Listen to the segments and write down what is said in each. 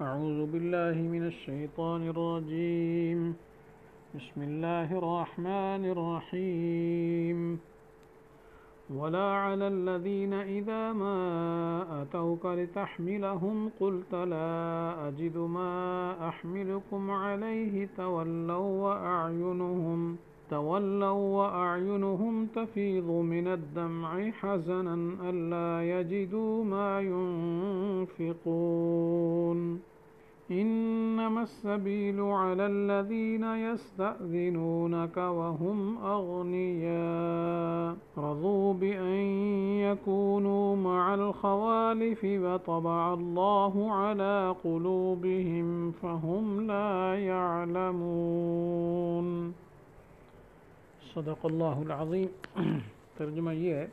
أعوذ بالله من الشيطان الرجيم. بسم الله الرحمن الرحيم. ولا على الذين إذا ما أتوك لتحملهم قلت لا أجد ما أحملكم عليه تولوا وأعينهم تفيض من الدمع حزنا ألا يجدوا ما ينفقون. إنما السبيل على الذين يستأذنونك وهم أغنياء رضوا بأن يكونوا مع الخوالف وطبع الله على قلوبهم فهم لا يعلمون. صدق اللہ العظیم. ترجمہ یہ ہے،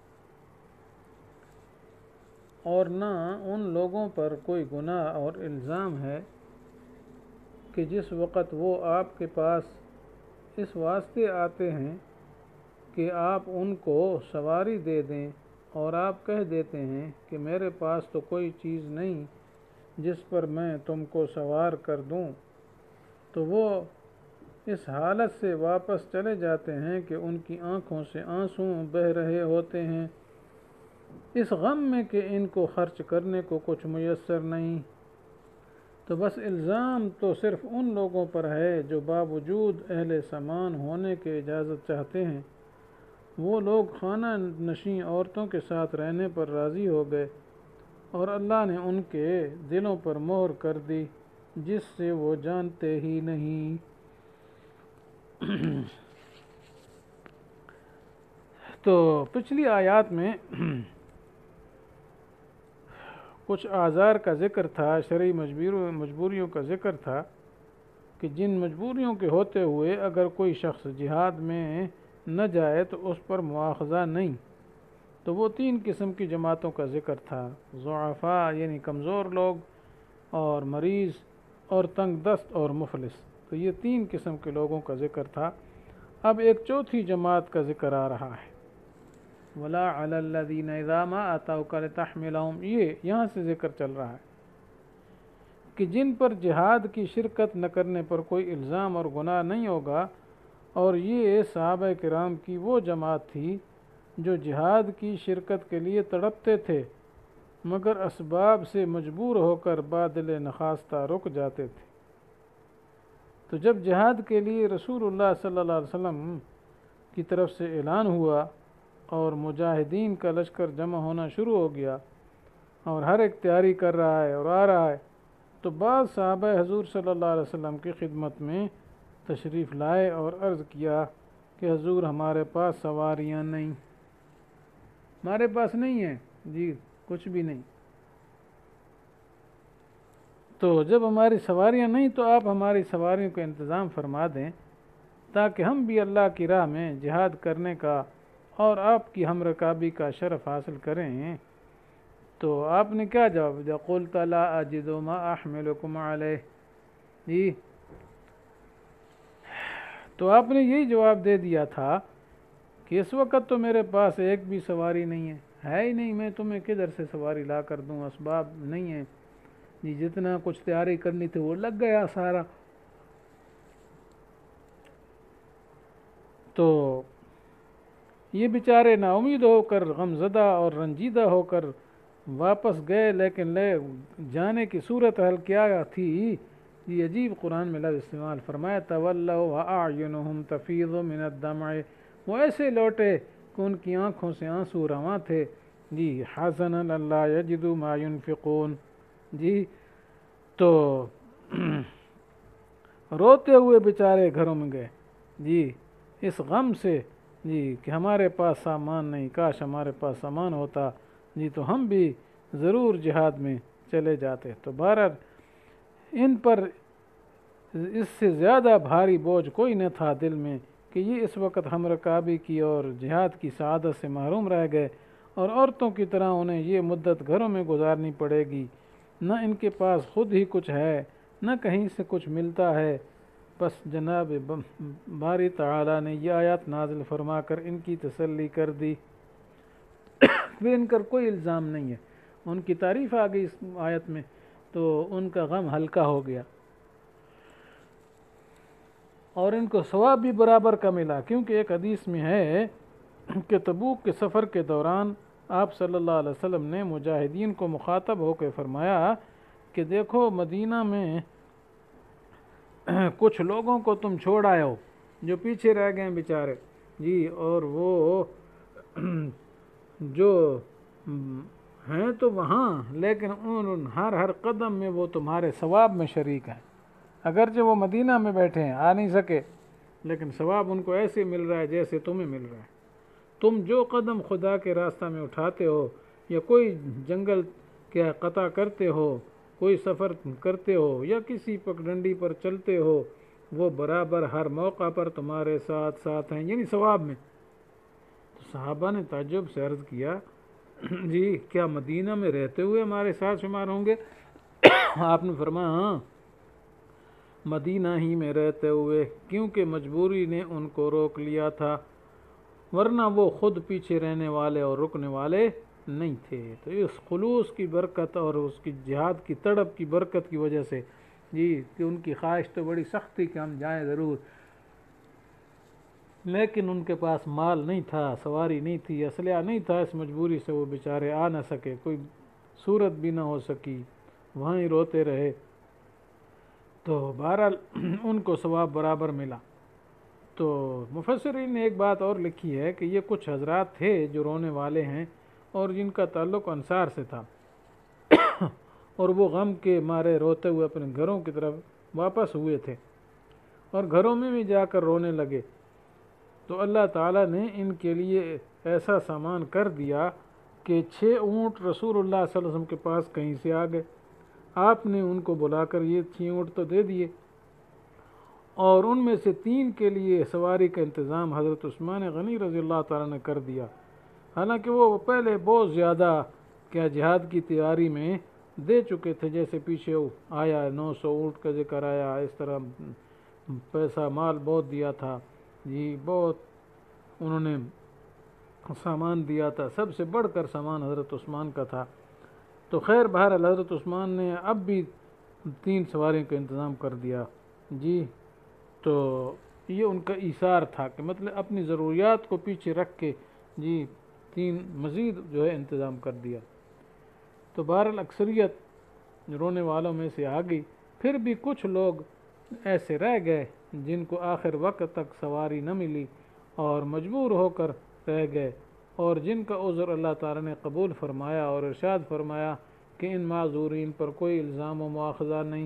اور نہ ان لوگوں پر کوئی گناہ اور الزام ہے کہ جس وقت وہ آپ کے پاس اس واسطے آتے ہیں کہ آپ ان کو سواری دے دیں اور آپ کہہ دیتے ہیں کہ میرے پاس تو کوئی چیز نہیں جس پر میں تم کو سوار کر دوں، تو وہ اس حالت سے واپس چلے جاتے ہیں کہ ان کی آنکھوں سے آنسو بہہ رہے ہوتے ہیں، اس غم میں کہ ان کو خرچ کرنے کو کچھ میسر نہیں. تو بس الزام تو صرف ان لوگوں پر ہے جو باوجود اہل سامان ہونے کے اجازت چاہتے ہیں. وہ لوگ خانہ نشین عورتوں کے ساتھ رہنے پر راضی ہو گئے اور اللہ نے ان کے دلوں پر مہر کر دی جس سے وہ جانتے ہی نہیں. تو پچھلی آیات میں کچھ آزار کا ذکر تھا، شرعی مجبوریوں کا ذکر تھا کہ جن مجبوریوں کے ہوتے ہوئے اگر کوئی شخص جہاد میں نہ جائے تو اس پر مواخذہ نہیں. تو وہ 3 قسم کی جماعتوں کا ذکر تھا، ضعفاء یعنی کمزور لوگ، اور مریض، اور تنگ دست اور مفلس. تو یہ 3 قسم کے لوگوں کا ذکر تھا. اب ایک چوتھی جماعت کا ذکر آ رہا ہے، وَلَا عَلَى الَّذِينَ إِذَا مَا أَتَوْكَ لِتَحْمِلَهُمْ. یہ یہاں سے ذکر چل رہا ہے کہ جن پر جہاد کی شرکت نہ کرنے پر کوئی الزام اور گناہ نہیں ہوگا. اور یہ صحابہ کرام کی وہ جماعت تھی جو جہاد کی شرکت کے لیے تڑپتے تھے مگر اسباب سے مجبور ہو کر بادل نخواستہ رک جاتے تھے. تو جب جہاد کے لیے رسول اللہ صلی اللہ علیہ وسلم کی طرف سے اعلان ہوا اور مجاہدین کا لشکر جمع ہونا شروع ہو گیا اور ہر ایک تیاری کر رہا ہے اور آ رہا ہے، تو بعض صحابہ حضور صلی اللہ علیہ وسلم کی خدمت میں تشریف لائے اور عرض کیا کہ حضور ہمارے پاس سواریاں نہیں، ہمارے پاس نہیں ہیں جی، کچھ بھی نہیں. تو جب ہماری سواریاں نہیں تو آپ ہماری سواریوں کا انتظام فرما دیں تاکہ ہم بھی اللہ کی راہ میں جہاد کرنے کا اور آپ کی ہم رکابی کا شرف حاصل کریں. تو آپ نے کیا جواب دیا؟ قُلْتَ لَا أَجِدُ مَا أَحْمِلُكُمْ عَلَيْهِ. جی، تو آپ نے یہی جواب دے دیا تھا کہ اس وقت تو میرے پاس ایک بھی سواری نہیں ہے ہی نہیں، میں تمہیں کدھر سے سواری لا کر دوں، اسباب نہیں ہیں جی، جتنا کچھ تیاری کرنی تھی وہ لگ گیا سارا. تو یہ بیچارے نا امید ہو کر، غم زدہ اور رنجیدہ ہو کر واپس گئے، لیکن لے جانے کی صورت حال کیا تھی؟ یہ عجیب قرآن میں لفظ استعمال فرمایا، تولوا واعینہم تفیض من الدمع. وہ ایسے لوٹے کہ ان کی آنکھوں سے آنسو رواں تھے جی، حزنا الا یجدوا ما ينفقون. جی، تو روتے ہوئے بیچارے گھروں میں گئے جی، اس غم سے جی کہ ہمارے پاس سامان نہیں، کاش ہمارے پاس سامان ہوتا جی تو ہم بھی ضرور جہاد میں چلے جاتے. تو بہرحال ان پر اس سے زیادہ بھاری بوجھ کوئی نہ تھا دل میں کہ یہ اس وقت ہم رکابی کی اور جہاد کی سعادت سے محروم رہ گئے، اور عورتوں کی طرح انہیں یہ مدت گھروں میں گزارنی پڑے گی، نہ ان کے پاس خود ہی کچھ ہے نہ کہیں سے کچھ ملتا ہے. بس جناب باری تعالیٰ نے یہ آیات نازل فرما کر ان کی تسلی کر دی. پھر ان کا کوئی الزام نہیں ہے، ان کی تعریف آ گئی اس آیت میں تو ان کا غم ہلکا ہو گیا اور ان کو ثواب بھی برابر کا ملا، کیونکہ ایک حدیث میں ہے کہ تبوک کے سفر کے دوران آپ صلی اللہ علیہ وسلم نے مجاہدین کو مخاطب ہو کے فرمایا کہ دیکھو مدینہ میں کچھ لوگوں کو تم چھوڑ آئے ہو جو پیچھے رہ گئے ہیں بیچارے جی، اور وہ جو ہیں تو وہاں، لیکن ان ہر قدم میں وہ تمہارے ثواب میں شریک ہیں، اگرچہ وہ مدینہ میں بیٹھے ہیں، آ نہیں سکے، لیکن ثواب ان کو ایسے مل رہا ہے جیسے تمہیں مل رہا ہے۔ تم جو قدم خدا کے راستہ میں اٹھاتے ہو، یا کوئی جنگل کیا قطع کرتے ہو، کوئی سفر کرتے ہو، یا کسی پگڈنڈی پر چلتے ہو، وہ برابر ہر موقع پر تمہارے ساتھ ساتھ ہیں، یعنی ثواب میں۔ تو صحابہ نے تعجب سے عرض کیا جی کیا مدینہ میں رہتے ہوئے ہمارے ساتھ شمار ہوں گے؟ آپ نے فرمایا ہاں، مدینہ ہی میں رہتے ہوئے، کیونکہ مجبوری نے ان کو روک لیا تھا، ورنہ وہ خود پیچھے رہنے والے اور رکنے والے نہیں تھے۔ تو اس خلوص کی برکت اور اس کی جہاد کی تڑپ کی برکت کی وجہ سے جی، کہ ان کی خواہش تو بڑی سخت تھی کہ ہم جائیں ضرور، لیکن ان کے پاس مال نہیں تھا، سواری نہیں تھی، اسلحہ نہیں تھا، اس مجبوری سے وہ بیچارے آ نہ سکے، کوئی صورت بھی نہ ہو سکی، وہیں روتے رہے۔ تو بہرحال ان کو ثواب برابر ملا۔ تو مفسرین نے ایک بات اور لکھی ہے کہ یہ کچھ حضرات تھے جو رونے والے ہیں اور جن کا تعلق انصار سے تھا، اور وہ غم کے مارے روتے ہوئے اپنے گھروں کی طرف واپس ہوئے تھے اور گھروں میں بھی جا کر رونے لگے۔ تو اللہ تعالیٰ نے ان کے لیے ایسا سامان کر دیا کہ 6 اونٹ رسول اللہ صلی اللہ علیہ وسلم کے پاس کہیں سے آ گئے۔ آپ نے ان کو بلا کر یہ 6 اونٹ تو دے دیے، اور ان میں سے 3 کے لیے سواری کا انتظام حضرت عثمان غنی رضی اللہ تعالیٰ نے کر دیا، حالانکہ وہ پہلے بہت زیادہ جہاد کی تیاری میں دے چکے تھے، جیسے پیچھے آیا 900 اونٹ کا ذکر آیا، اس طرح پیسہ مال بہت دیا تھا جی، بہت انہوں نے سامان دیا تھا، سب سے بڑھ کر سامان حضرت عثمان کا تھا۔ تو خیر بہرحال حضرت عثمان نے اب بھی 3 سواریوں کا انتظام کر دیا جی۔ تو یہ ان کا ایثار تھا کہ مطلب اپنی ضروریات کو پیچھے رکھ کے جی 3 مزید جو ہے انتظام کر دیا۔ تو بہرحال اکثریت رونے والوں میں سے آ گئی، پھر بھی کچھ لوگ ایسے رہ گئے جن کو آخر وقت تک سواری نہ ملی اور مجبور ہو کر رہ گئے، اور جن کا عذر اللہ تعالیٰ نے قبول فرمایا اور ارشاد فرمایا کہ ان معذورین پر کوئی الزام و مواخذہ نہیں۔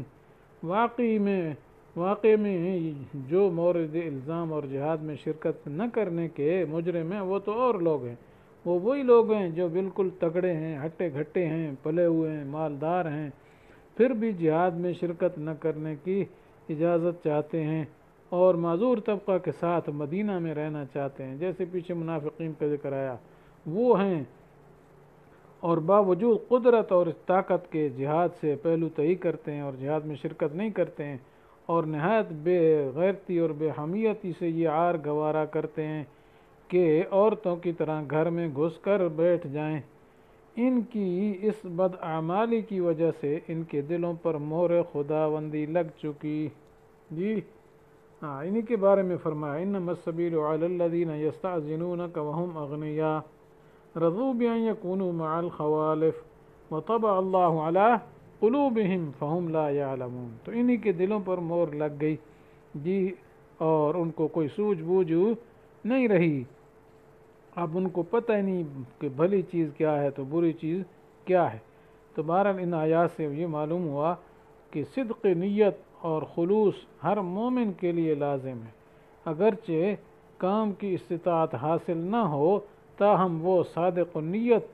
واقعی میں جو مورد الزام اور جہاد میں شرکت نہ کرنے کے مجرم ہیں وہ تو اور لوگ ہیں، وہ وہی لوگ ہیں جو بالکل تگڑے ہیں، ہٹے گھٹے ہیں، پلے ہوئے ہیں، مالدار ہیں، پھر بھی جہاد میں شرکت نہ کرنے کی اجازت چاہتے ہیں اور معذور طبقہ کے ساتھ مدینہ میں رہنا چاہتے ہیں، جیسے پیچھے منافقین کا ذکر آیا وہ ہیں، اور باوجود قدرت اور طاقت کے جہاد سے پہلو تہی کرتے ہیں اور جہاد میں شرکت نہیں کرتے ہیں، اور نہایت بے غیرتی اور بے حمیتی سے یہ عار گوارا کرتے ہیں کہ عورتوں کی طرح گھر میں گھس کر بیٹھ جائیں۔ ان کی اس بدعمالی کی وجہ سے ان کے دلوں پر مہر خداوندی لگ چکی جی۔ انہی کے بارے میں فرمایا انما السبیل علی الذین یستأذنونک وهم اغنیاء رضوا بأن یکونوا مع الخوالف وطبع اللہ علی قلوبہم فہم لا یعلمون۔ تو انہی کے دلوں پر مہر لگ گئی جی، اور ان کو کوئی سوجھ بوجھ نہیں رہی، اب ان کو پتہ ہی نہیں کہ بھلی چیز کیا ہے تو بری چیز کیا ہے۔ تو بہرحال ان آیات سے یہ معلوم ہوا کہ صدق نیت اور خلوص ہر مومن کے لیے لازم ہے، اگرچہ کام کی استطاعت حاصل نہ ہو تاہم وہ صادق نیت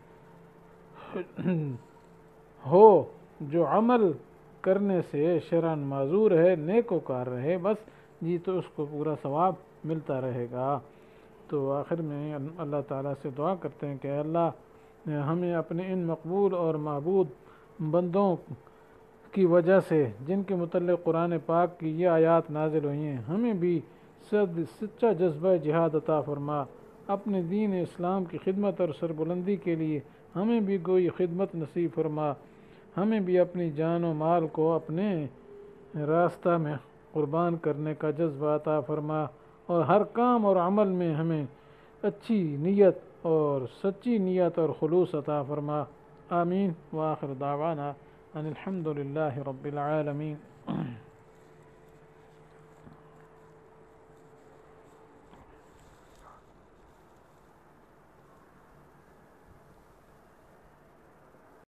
ہو جو عمل کرنے سے شرعاً معذور ہے، نیکوکار رہے بس جی، تو اس کو پورا ثواب ملتا رہے گا۔ تو آخر میں اللہ تعالیٰ سے دعا کرتے ہیں کہ اللہ ہمیں اپنے ان مقبول اور معبود بندوں کی وجہ سے جن کے متعلق قرآن پاک کی یہ آیات نازل ہوئی ہیں، ہمیں بھی سچا جذبہ جہاد عطا فرما، اپنے دین اسلام کی خدمت اور سربلندی کے لیے ہمیں بھی کوئی خدمت نصیب فرما، ہمیں بھی اپنی جان و مال کو اپنے راستہ میں قربان کرنے کا جذبہ عطا فرما، اور ہر کام اور عمل میں ہمیں اچھی نیت اور سچی نیت اور خلوص عطا فرما۔ آمین۔ وآخر دعوانا ان الحمد للہ رب العالمین۔